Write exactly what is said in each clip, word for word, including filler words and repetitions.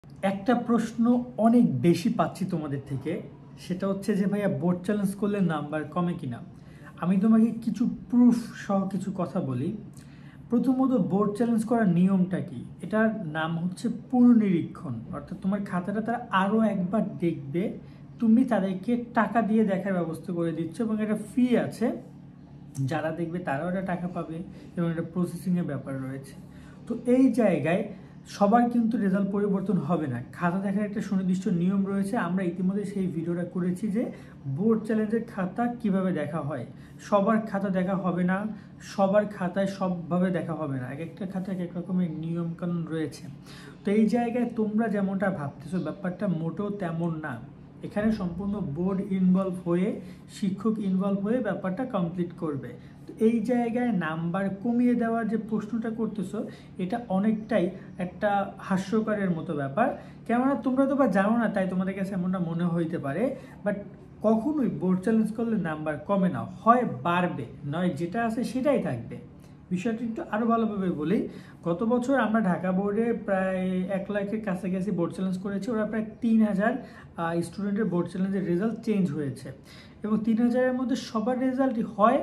একটা প্রশ্ন অনেক বেশি পাচ্ছি তোমাদের থেকে, সেটা হচ্ছে যে ভাইয়া বোর্ড চ্যালেঞ্জ করলে নাম্বার কমে কিনা। আমি তোমাকে কিছু প্রুফ সহ কিছু কথা বলি। প্রথমত, বোর্ড চ্যালেঞ্জ করার নিয়মটা কি? এটার নাম হচ্ছে পুনর্নিরীক্ষণ। অর্থাৎ তোমার খাতাটা তারা আরও একবার দেখবে, তুমি তাদেরকে টাকা দিয়ে দেখার ব্যবস্থা করে দিচ্ছ এবং এটা ফ্রি আছে। যারা দেখবে তারাও এটা টাকা পাবে এবং এটা প্রসেসিংয়ের ব্যাপার রয়েছে। তো এই জায়গায় সবার কিন্তু রেজাল্ট পরিবর্তন হবে না। খাতা দেখার একটা সুনির্দিষ্ট নিয়ম রয়েছে। আমরা ইতিমধ্যে সেই ভিডিওটা করেছি যে বোর্ড চ্যালেঞ্জের খাতা কিভাবে দেখা হয়। সবার খাতা দেখা হবে না, সবার খাতায় সবভাবে দেখা হবে না, এক একটা খাতায় এক এক রকমের নিয়মকানুন রয়েছে। তো এই জায়গায় তোমরা যেমনটা ভাবতেছো, ব্যাপারটা মোটেও তেমন না। এখানে সম্পূর্ণ বোর্ড ইনভলভ হয়ে, শিক্ষক ইনভলভ হয়ে ব্যাপারটা কমপ্লিট করবে। তো এই জায়গায় নাম্বার কমিয়ে দেওয়ার যে প্রশ্নটা করতেছো, এটা অনেকটাই একটা হাস্যকরের মতো ব্যাপার। কেননা তোমরা তো বা জানো না, তাই তোমাদের কাছে এমনটা মনে হইতে পারে। বাট কখনোই বোর্ড চ্যালেঞ্জ করলে নাম্বার কমে না, হয় বাড়বে, নয় যেটা আছে সেটাই থাকবে। বিষয়টি একটু আরও ভালোভাবে বলি। গত বছর আমরা ঢাকা বোর্ডে প্রায় এক লাখের কাছাকাছি বোর্ড চ্যালেঞ্জ করেছি। ওরা প্রায় তিন হাজার স্টুডেন্টের বোর্ড চ্যালেঞ্জের রেজাল্ট চেঞ্জ হয়েছে এবং তিন হাজারের মধ্যে সবার রেজাল্টই হয়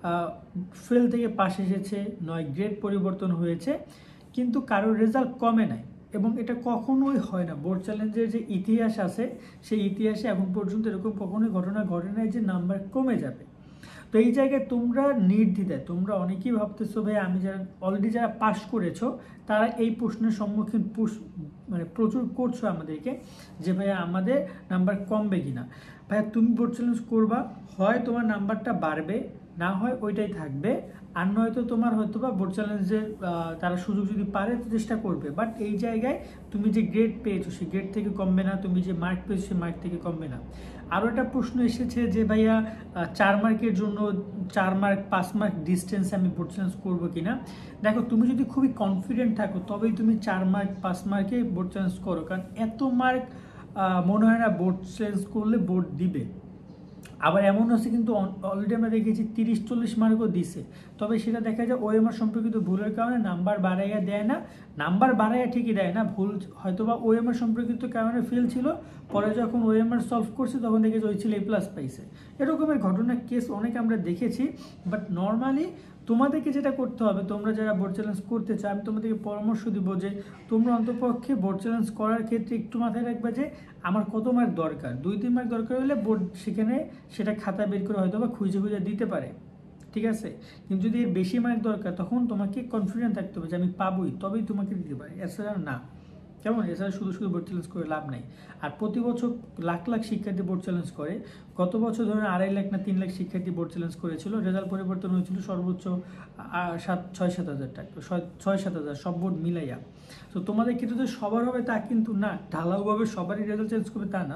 ফেল থেকে পাস এসেছে, নয় গ্রেড পরিবর্তন হয়েছে, কিন্তু কারোর রেজাল্ট কমে নাই। এবং এটা কখনোই হয় না। বোর্ড চ্যালেঞ্জের যে ইতিহাস আছে, সেই ইতিহাসে এখন পর্যন্ত এরকম কখনোই ঘটনা ঘটে নাই যে নাম্বার কমে যাবে। তো এই জায়গায় তোমরা নির্দ্বিধায়, তোমরা অনেকেই ভাবতেছো ভাই আমি যারা অলরেডি যারা পাশ করেছো তারা এই প্রশ্নের সম্মুখীন মানে প্রচুর করছো আমাদেরকে যে ভাইয়া আমাদের নাম্বার কমবে কিনা। ভাইয়া তুমি বোর্ড চ্যালেঞ্জ করবা, হয় তোমার নাম্বারটা বাড়বে, না হয় ওইটাই থাকবে। আর নয়তো তোমার হয়তো বা বোর্ড চ্যালেঞ্জের তারা সুযোগ যদি পারে তো চেষ্টা করবে। বাট এই জায়গায় তুমি যে গ্রেড পেয়েছো সেই গ্রেড থেকে কমবে না, তুমি যে মার্ক পেয়েছো সেই মার্ক থেকে কমবে না। আরও একটা প্রশ্ন এসেছে যে ভাইয়া চার মার্কের জন্য চার মার্ক পাঁচ মার্ক ডিস্টেন্সে আমি বোর্ড চ্যালেঞ্জ করবো কিনা। দেখো, তুমি যদি খুবই কনফিডেন্ট থাকো তবেই তুমি চার মার্ক পাঁচ মার্কে বোর্ড চ্যালেঞ্জ করো, কারণ এত মার্ক মনে হয় না বোর্ড চ্যালেঞ্জ করলে বোর্ড দিবে। আবার এমন আছে কিন্তু অলরেডি আমরা দেখেছি তিরিশ চল্লিশ মার্কও দিছে, তবে সেটা দেখা যায় ওএমআর সম্পর্কিত ভুলের কারণে নাম্বার বাড়াইয়া দেয় না। নাম্বার বাড়াইয়া ঠিকই দেয় না, ভুল হয়তো বা ওএমআর সম্পর্কিত কারণে ফেল ছিল, পরে যখন ওএমআর সলভ করছে তখন দেখেছি ওই ছিল এ প্লাস পাইছে। এরকমের ঘটনা কেস অনেক আমরা দেখেছি। বাট নর্মালি তোমাদেরকে যেটা করতে হবে, তোমরা যারা বোর্ড চ্যালেঞ্জ করতে চাও, আমি তোমাদেরকে পরামর্শ দিব যে তোমরা অন্তপক্ষে বোর্ড চ্যালেঞ্জ করার ক্ষেত্রে একটু মাথায় রাখবে যে আমার কত মার্ক দরকার। দুই তিন মার্ক দরকার হলে বোর্ড সেখানে সেটা খাতা বের করে হয়তো বা খুঁজে খুঁজে দিতে পারে, ঠিক আছে। কিন্তু যদি এর বেশি মার্ক দরকার তখন তোমাকে কনফিডেন্ট থাকতে হবে যে আমি পাবোই, তবেই তোমাকে দিতে পারে, এছাড়া না। কেমন? এছাড়া শুধু শুধু বোর্ড চ্যালেঞ্জ করে লাভ নাই। আর প্রতি বছর লাখ লাখ শিক্ষার্থী বোর্ড চ্যালেঞ্জ করে। গত বছর ধরেন আড়াই লাখ না তিন লাখ শিক্ষার্থী বোর্ড চ্যালেঞ্জ করেছিল। রেজাল্ট পরিবর্তন হয়েছিল সর্বোচ্চ সাত ছয় সাত হাজার টাকা, ছয় সাত হাজার সব বোর্ড মিলাইয়া। তো তোমাদের ক্ষেত্রে সবার হবে তা কিন্তু না, ঢালাওভাবে সবারই রেজাল্ট চেঞ্জ করবে তা না।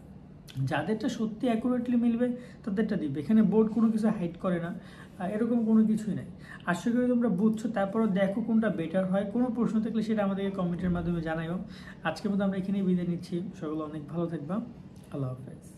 যাদেরটা সত্যি অ্যাকুরেটলি মিলবে তাদেরটা দিবে। এখানে বোর্ড কোনো কিছু হাইড করে না, এরকম কোনো কিছুই নাই। আশা করি তোমরা বুঝছো। তারপরও দেখো কোনটা বেটার হয়। কোনো প্রশ্ন থাকলে সেটা আমাদেরকে কমেন্টের মাধ্যমে জানাইও। আজকের মতো আমরা এখানেই বিদায় নিচ্ছি। সকলে অনেক ভালো থাকবা। আল্লাহ হাফেজ।